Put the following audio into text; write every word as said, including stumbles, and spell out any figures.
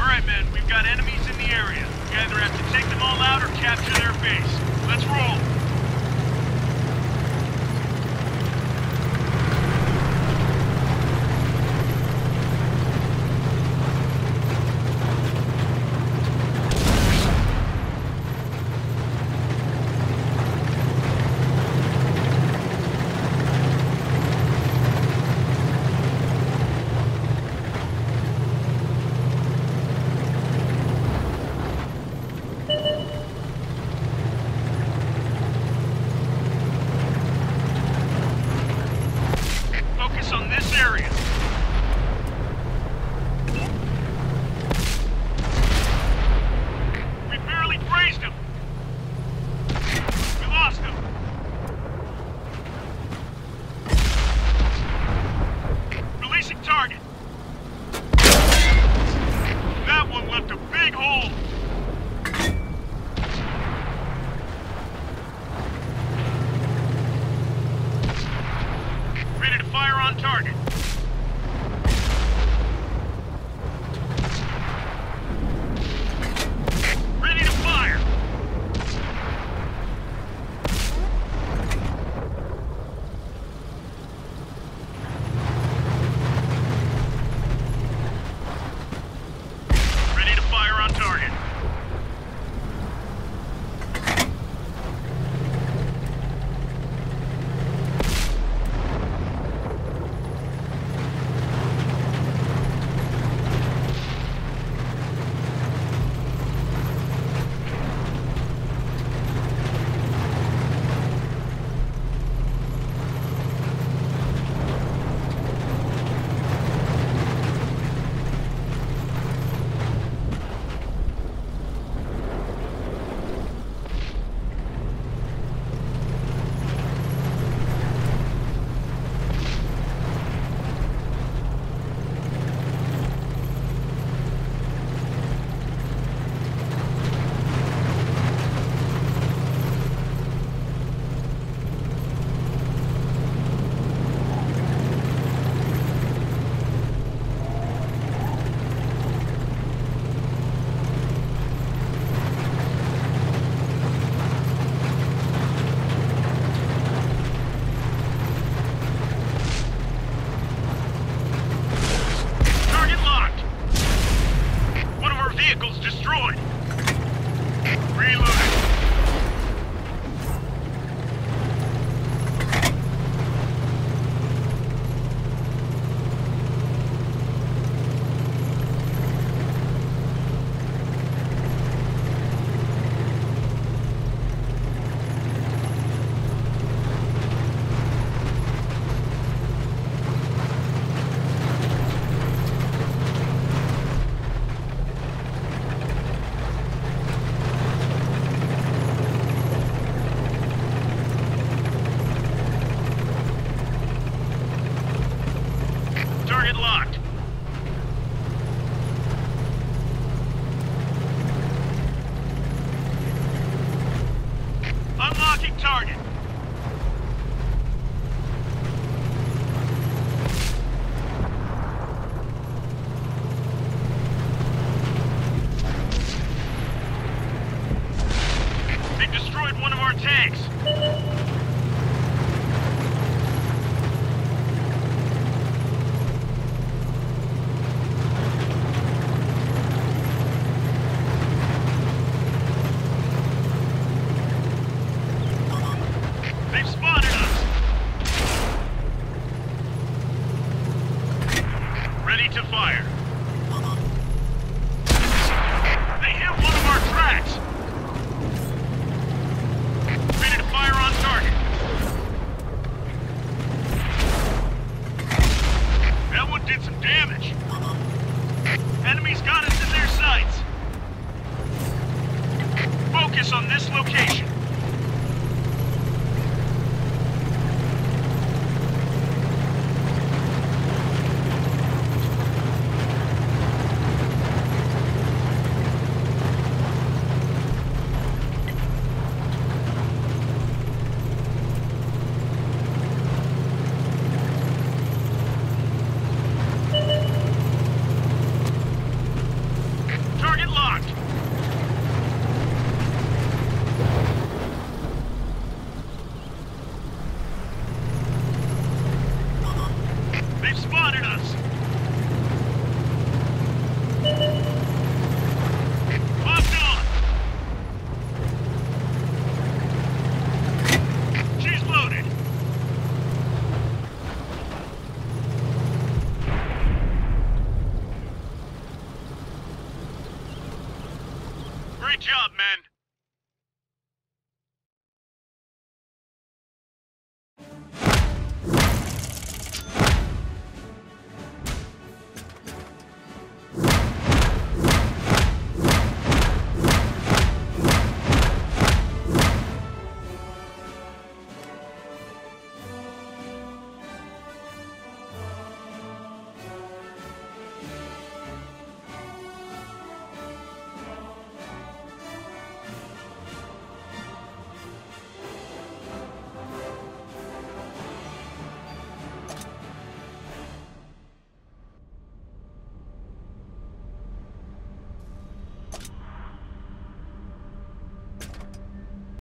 right, men, we've got enemies in the area. We either have to take them all out or capture their base. Let's roll. On this area. We barely grazed him. We lost him. Releasing target. That one left a big hole. Ready to fire on target. Ready to fire. Ready to fire on target. Vehicles destroyed. Reloading. Target locked. Unlocking target. They destroyed one of our tanks. They've spotted us! Ready to fire. They hit one of our tracks! Ready to fire on target. That one did some damage. Enemies got us in their sights. Focus on this location. Great job, men.